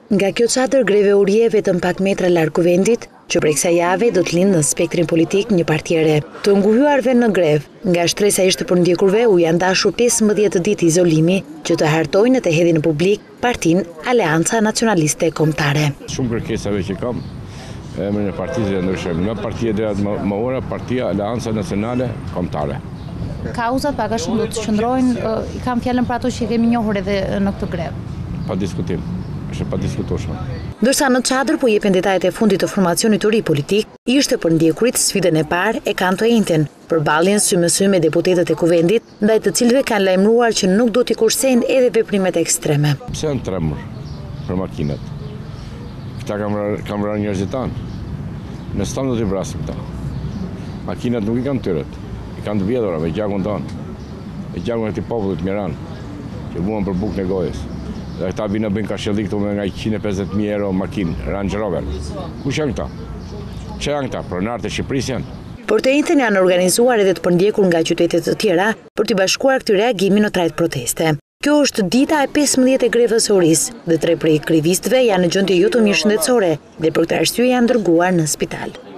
Nga kjo çadër greve urie vetëm pak metra larg kuvendit, që prej kësaj jave do të lindë në spektrin politik një parti e re. Të nguhyarve në grev, nga shtresa ishte për ndjekurve u janë dashur 15 ditë izolimi që të hartojnë të hedhin në publik partinë Aleanca Nacionaliste Kombëtare. Shumë kërkesave që kam, emrin e partisë e ndryshojmë. Nga partia deri më ora, partia Aleanca Nacionale Kombëtare. Kauzat paka shumë do të qëndrojnë, i kam fjalën për ato që kemi njohur edhe në këtë grev. Pa diskutim. Është pa diskutueshme. Ndërsa në çadër po jepen detajet e fundit të formacionit të ri politik, ishte për ndjekurit sfidën e parë e kanë të njëjtën, përballjen sy me sy me deputetët e kuvendit, ndaj të cilëve kanë lajmëruar që nuk do t'i kursejnë edhe veprimet ekstreme. Pse janë tremur për makinat? Këta kam rënë njerëzit tanë. Në stan do t'i vrasim këta. Makinat nuk i kanë tyret, i kanë të vjedhura me gjakun tanë, me gjakun e këtij popullit Miran, që vuan për bukë në gojës. Dhe këta vinë bëjnë kashëllik të me nga 150.000 euro makinë, Range Rover. Kush janë këta? Që janë këta? Pronarët e Shqipërisë janë? Por të njëjtën janë organizuar edhe të përndjekur nga qytetet të tjera për t'i bashkuar këtë reagimin në trajt proteste. Kjo është dita e 15 e grevës së orisë dhe 3 prej aktivistëve janë në gjendje jo të mirë shëndetësore dhe për këtë arsye janë dërguar në spital.